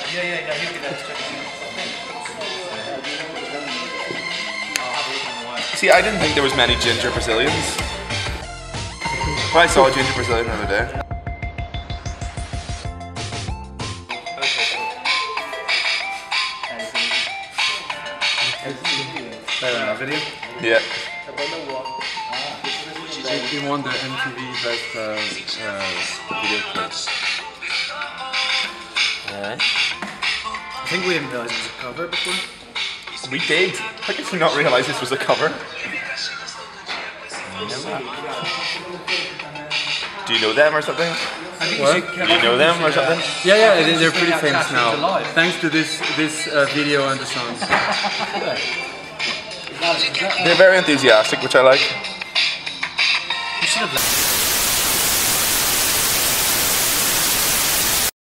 See, I didn't think there was many ginger Brazilians. But I saw a ginger Brazilian the other day. Video? Yeah. He won the MTV Best Video Clip. Alright. I think we didn't realize it was a cover before. We did. How did you not realise this was a cover? Do you know them or something? What? Do you know them or something? Yeah, they're pretty famous now. Thanks to this video and the song. They're very enthusiastic, which I like. You should have